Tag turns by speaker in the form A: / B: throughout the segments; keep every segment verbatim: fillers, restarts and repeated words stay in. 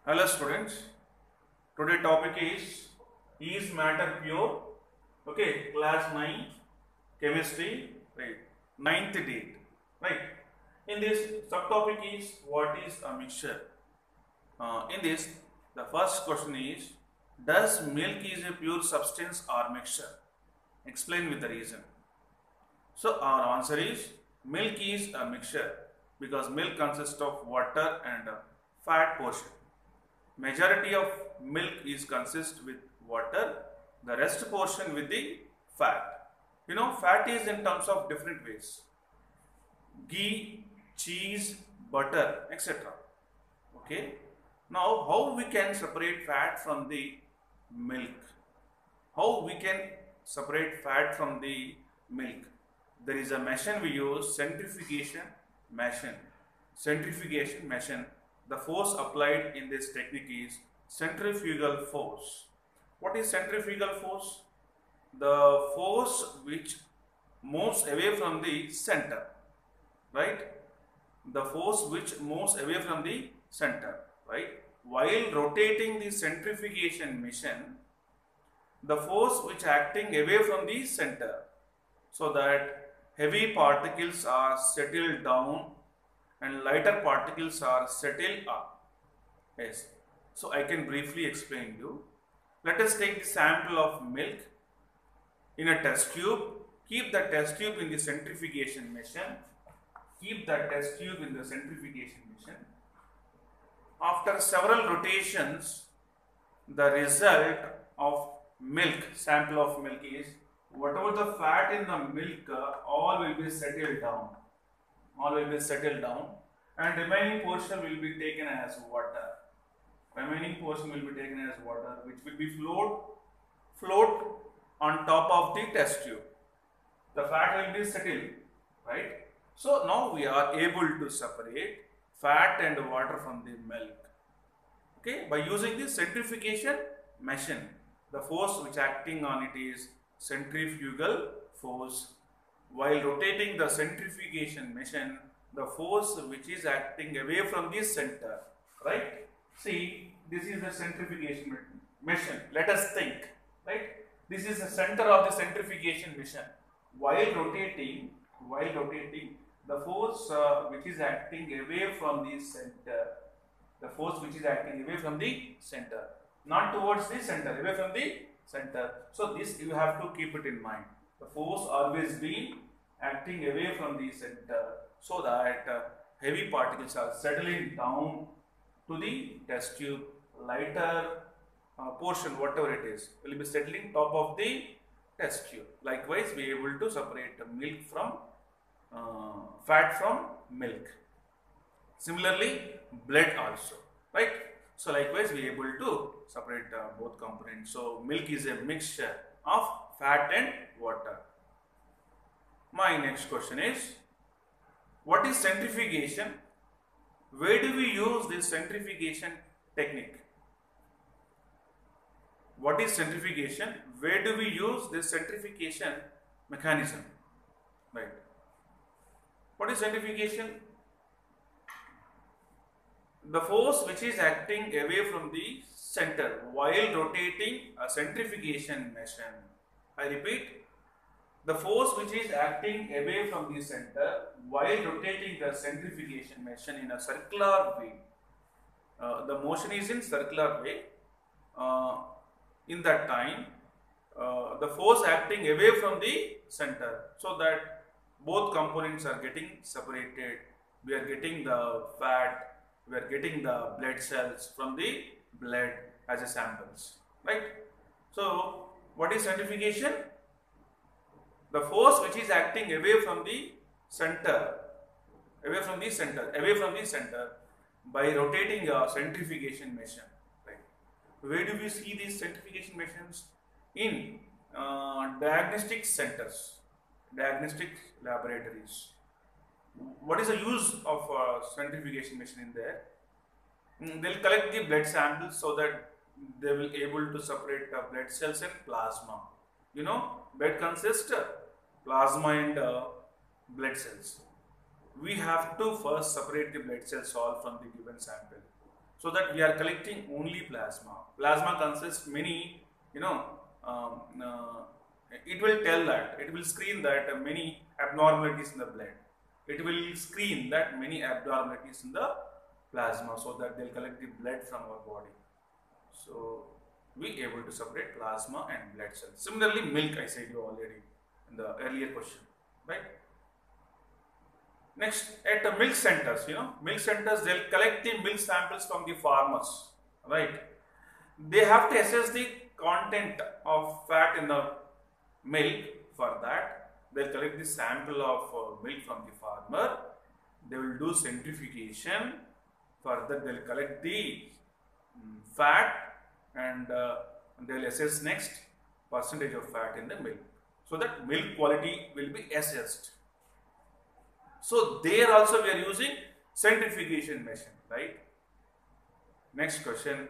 A: Hello students, today topic is is matter pure? Okay, class nine chemistry, right? Ninth date, right? In this subtopic is what is a mixture? Uh, in this, the first question is, does milk is a pure substance or mixture? Explain with the reason. So our answer is milk is a mixture because milk consists of water and a fat portion. Majority of milk is consist with water, the rest portion with the fat. You know, fat is in terms of different ways: ghee, cheese, butter, et cetera. Okay. Now, how we can separate fat from the milk? How we can separate fat from the milk? There is a machine we use, centrifugation machine. Centrifugation machine. The force applied in this technique is centrifugal force. What is centrifugal force? The force which moves away from the center, right? The force which moves away from the center, right? While rotating the centrifugation machine, the force which acting away from the center, so that heavy particles are settled down and lighter particles are settled up. Yes. So I can briefly explain you. Let us take the sample of milk in a test tube. Keep the test tube in the centrifugation machine. Keep the test tube in the centrifugation machine. After several rotations, the result of milk, sample of milk is whatever the fat in the milk, uh, all will be settled down. All will be settled down, and remaining portion will be taken as water. Remaining portion will be taken as water, which will be float, float on top of the test tube. The fat will be settled, right? So now we are able to separate fat and water from the milk. Okay, by using the centrifugation machine, the force which acting on it is centrifugal force. While rotating the centrifugation machine, the force which is acting away from the center, right? See, this is the centrifugation machine. Let us think, right? This is the center of the centrifugation machine. While rotating, while rotating, the force uh, which is acting away from the center, the force which is acting away from the center, not towards the center, away from the center. So this you have to keep it in mind. The force always be acting away from the center, so that uh, heavy particles are settling down to the test tube. Lighter uh, portion, whatever it is, will be settling top of the test tube. Likewise, we are able to separate milk from uh, fat from milk. Similarly, blood also, right? So likewise, we are able to separate uh, both components. So milk is a mixture of fat and water. My next question is, what is centrifugation? Where do we use this centrifugation technique? What is centrifugation? Where do we use this centrifugation mechanism? Right. What is centrifugation? The force which is acting away from the center while rotating a centrifugation machine. I repeat, the force which is acting away from the center while rotating the centrifugation machine in a circular way. Uh, the motion is in circular way. Uh, in that time, uh, the force acting away from the center, so that both components are getting separated. We are getting the fat, we are getting the blood cells from the blood as a samples, right? So what is centrifugation? The force which is acting away from the center, away from the center, away from the center by rotating a centrifugation machine, right? Where do we see these centrifugation machines? In uh, diagnostic centers, diagnostic laboratories. What is the use of uh, centrifugation machine in there? Mm, they'll collect the blood samples so that they will able to separate uh, blood cells and plasma. You know, blood consists uh, plasma and uh, blood cells. We have to first separate the blood cells all from the given sample. so that we are collecting only plasma. Plasma consists many, you know, um, uh, it will tell that, it will screen that uh, many abnormalities in the blood. It will screen that many abnormalities in the plasma, so that they'll collect the blood from our body. So we able to separate plasma and blood cells. Similarly, milk, I said you already in the earlier question, right? Next, at the milk centers, you know, milk centers, they'll collect the milk samples from the farmers, right? They have to assess the content of fat in the milk. For that, they'll collect the sample of uh, milk from the farmer. They will do centrifugation. Further, they'll collect the um, fat, and uh, they'll assess next percentage of fat in the milk, so that milk quality will be assessed. So there also we are using centrifugation machine, right? Next question.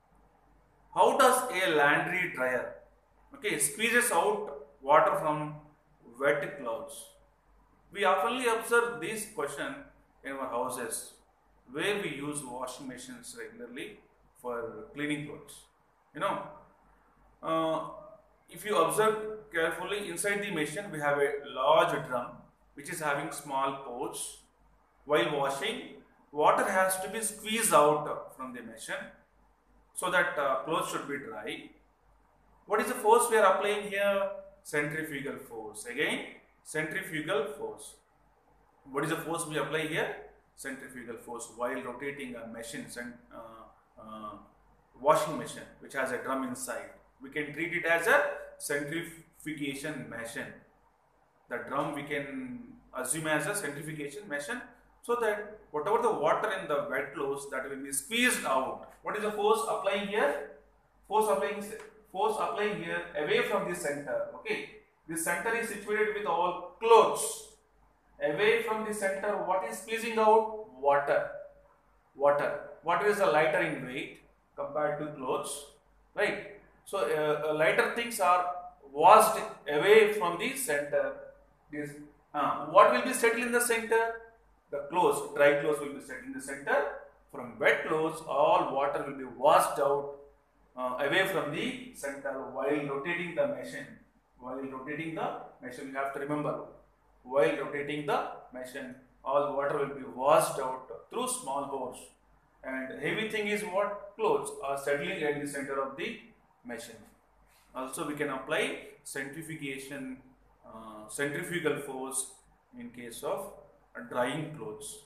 A: How does a laundry dryer, okay, squeezes out water from wet clothes? We oftenly observe this question in our houses, where we use washing machines regularly for cleaning clothes. You know, uh, if you observe carefully, inside the machine we have a large drum which is having small ports. While washing, water has to be squeezed out from the machine, so that uh, clothes should be dry. What is the force we are applying here? Centrifugal force. Again, centrifugal force. What is the force we apply here? Centrifugal force while rotating a machine, uh, uh, washing machine which has a drum inside. We can treat it as a centrifugation machine. The drum we can assume as a centrifugation machine, so that whatever the water in the wet clothes, that will be squeezed out. What is the force applying here? Force applying force applying here away from the center. Okay, the center is situated with all clothes. Away from the center, what is squeezing out? Water. Water. Water is a lighter in weight compared to clothes, right? So uh, lighter things are washed away from the center. This, uh, what will be settled in the center? The clothes, dry clothes will be settled in the center. From wet clothes, all water will be washed out uh, away from the center while rotating the machine. While rotating the machine, you have to remember, while rotating the machine, all water will be washed out through small holes. And heavy thing is what? Clothes are settling at the center of the machine. Also, we can apply centrifugation, uh, centrifugal force in case of uh, drying clothes.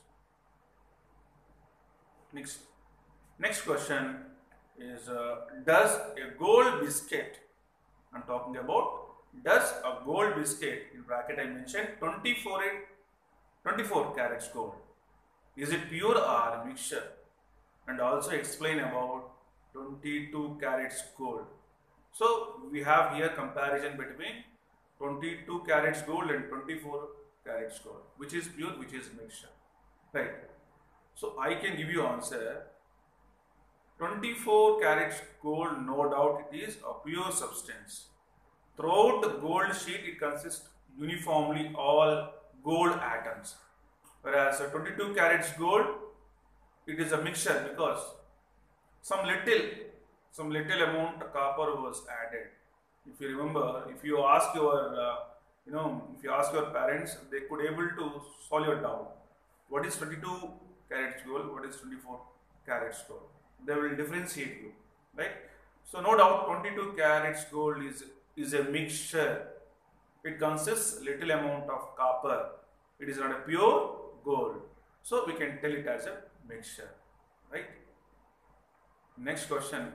A: Next, next question is, uh, does a gold biscuit, I'm talking about, does a gold biscuit, in bracket I mentioned twenty-four, twenty-four carats gold, is it pure or mixture? And also explain about twenty-two carats gold. So we have here comparison between twenty-two carats gold and twenty-four carats gold, which is pure, which is mixture, right? So I can give you answer. twenty-four carats gold, no doubt it is a pure substance. Throughout the gold sheet, it consists uniformly all gold atoms, whereas a twenty-two carats gold, it is a mixture, because some little some little amount of copper was added. If you remember, if you ask your uh, you know if you ask your parents, they could able to solve your doubt. What is twenty-two carats gold? What is twenty-four carats gold? They will differentiate you, right? So no doubt twenty-two carats gold is is a mixture. It consists little amount of copper. It is not a pure gold. So we can tell it as a mixture, right? Next question.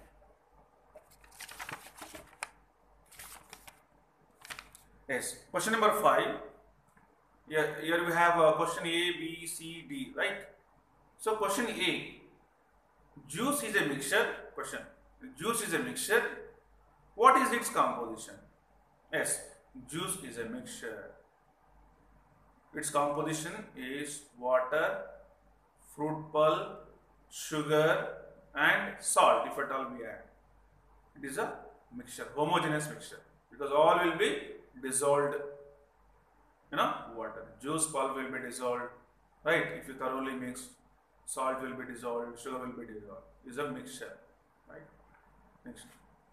A: Yes, question number five. Here, here we have uh, question A, B, C, D, right? So question A, juice is a mixture. Question, juice is a mixture. What is its composition? Yes, juice is a mixture. Its composition is water, fruit pulp, sugar and salt, if at all we add. It is a mixture, homogeneous mixture, because all will be dissolved, you know, water. Juice pulp will be dissolved, right, if you thoroughly mix. salt will be dissolved, sugar will be dissolved. Is a mixture, right? Next.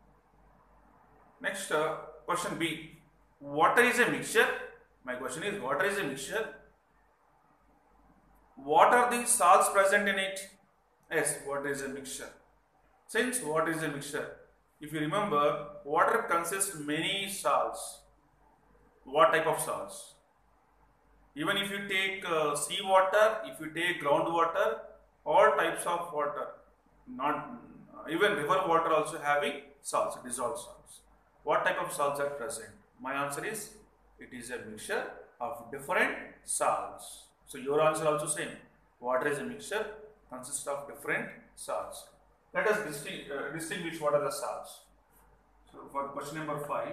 A: Next uh, question B. Water is a mixture. My question is, water is a mixture. What are the salts present in it? Yes, water is a mixture. Since water is a mixture, if you remember, water consists many salts. What type of salts? Even if you take uh, sea water, if you take groundwater, all types of water, not uh, even river water also having salts, dissolved salts. What type of salts are present? My answer is, it is a mixture of different salts. So your answer also same. Water is a mixture, consists of different salts. Let us distinguish, uh, distinguish what are the salts. So for question number five,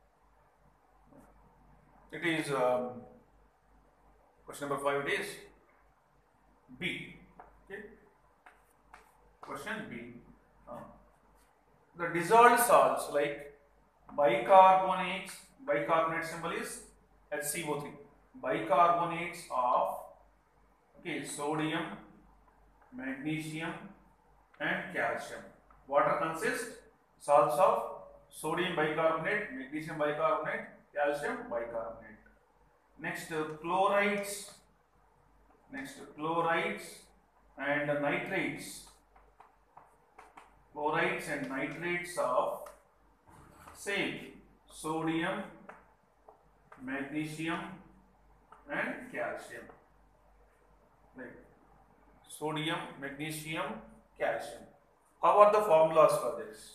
A: it is um, question number five. It is B. Okay. Question B. Uh, the dissolved salts like bicarbonates. Bicarbonate symbol is H C O three. Bicarbonates of okay sodium, magnesium, and calcium. Water consists salts of sodium bicarbonate, magnesium bicarbonate, calcium bicarbonate. Next uh, chlorides. Next uh, chlorides and uh, nitrates. Chlorides and nitrates of same sodium, magnesium, and calcium. Right. Sodium, magnesium, calcium. How are the formulas for this?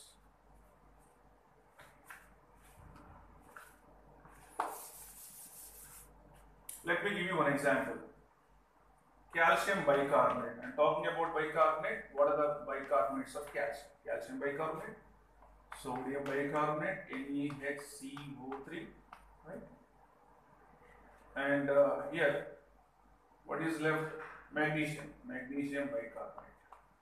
A: Let me give you one example. Calcium bicarbonate. I am talking about bicarbonate. What are the bicarbonates of calcium? Calcium bicarbonate, sodium bicarbonate, N e H C O three, right? And uh, here, what is left? Magnesium. Magnesium bicarbonate.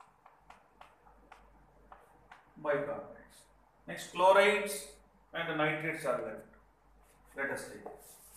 A: Bicarbonates. Next, chlorides and the nitrates are left. Let us take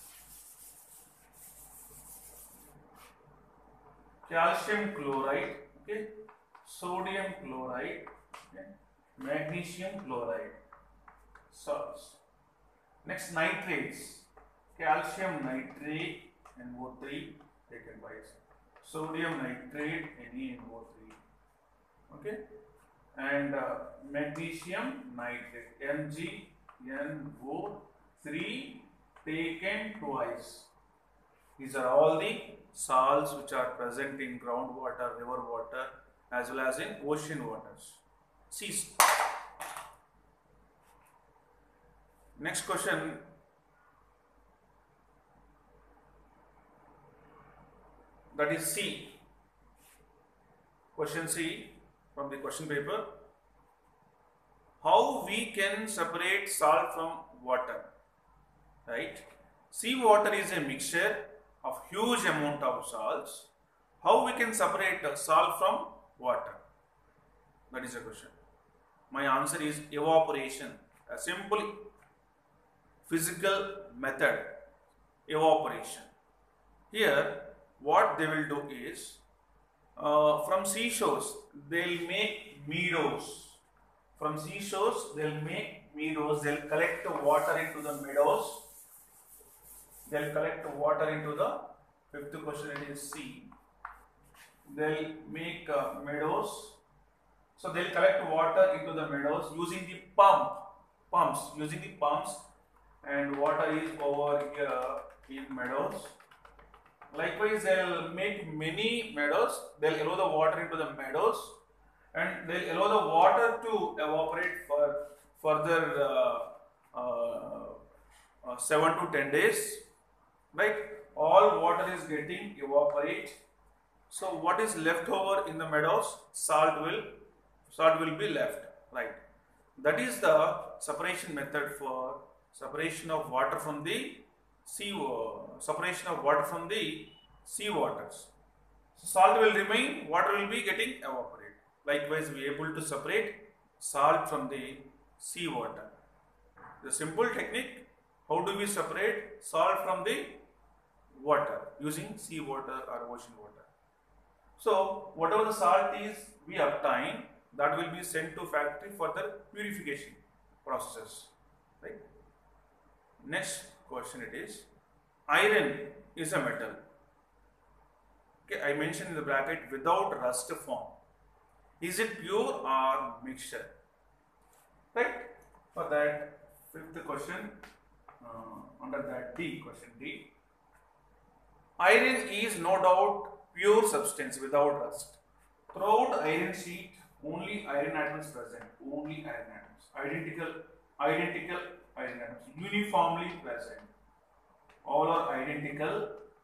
A: calcium chloride, okay, sodium chloride, okay, magnesium chloride, salts. Next, nitrates, calcium nitrate, N O three, taken by sodium nitrate, N e N O three, okay, and uh, magnesium nitrate, M g N O three, taken twice. These are all the salts which are present in groundwater, river water, as well as in ocean waters. Seas. Next question. That is C. Question C from the question paper. How we can separate salt from water? Right? Sea water is a mixture of huge amount of salts. How we can separate salt from water? That is the question. My answer is evaporation. A simple physical method, evaporation. Here, what they will do is, uh, from seashores, they'll make meadows. From seashores, they'll make meadows. They'll collect water into the meadows. They'll collect water into the fifth question. It is C. They'll make uh, meadows. So they'll collect water into the meadows using the pump, pumps, using the pumps, and water is over here in meadows. Likewise, they'll make many meadows. They'll allow the water into the meadows, and they'll allow the water to evaporate for further uh, uh, uh, seven to ten days. Right? All water is getting evaporate. So what is left over in the meadows? Salt will salt will be left. Right? That is the separation method for separation of water from the sea uh, separation of water from the sea waters. So salt will remain, water will be getting evaporate. Likewise, we are able to separate salt from the sea water. The simple technique, how do we separate salt from the water using sea water or ocean water? So whatever the salt is we obtain, that will be sent to factory for the purification processes, right? Next question it is, iron is a metal. Okay, I mentioned in the bracket without rust form. Is it pure or mixture? Right? For that, fifth question, uh, under that D, question D. Iron is no doubt pure substance without rust. Throughout iron sheet, only iron atoms present. Only iron atoms. Identical, identical iron atoms. Uniformly present. All are identical.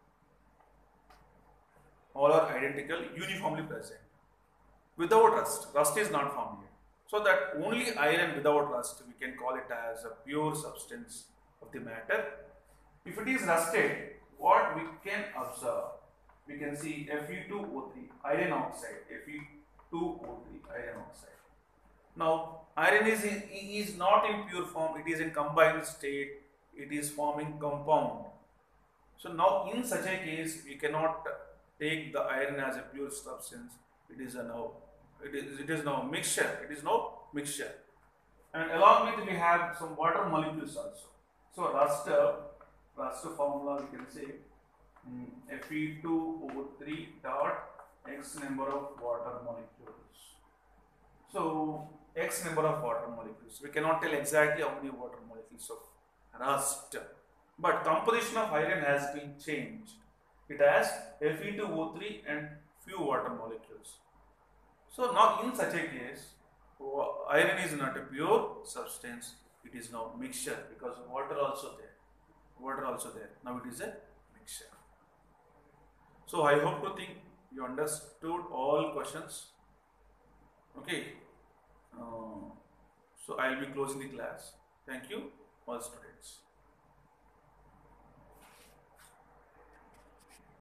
A: All are identical, uniformly present. Without rust. Rust is not formed here. So that only iron without rust, we can call it as a pure substance of the matter. If it is rusted, what we can observe? We can see F e two O three, iron oxide, F e two O three, iron oxide. Now, iron is, in, is not in pure form, it is in combined state, it is forming compound. So now in such a case, we cannot take the iron as a pure substance, it is a now, it is, it is now mixture, it is now mixture. And along with we have some water molecules also. So rust, uh, rust formula we can say um, F e two O three dot X number of water molecules. So X number of water molecules. We cannot tell exactly how many water molecules of rust. But composition of iron has been changed. It has F e two O three and few water molecules. So now in such a case, iron is not a pure substance, it is now mixture because water also there. Water also there. Now it is a mixture. So I hope to think you understood all questions. Okay. Uh, so I will be closing the class. Thank you all students.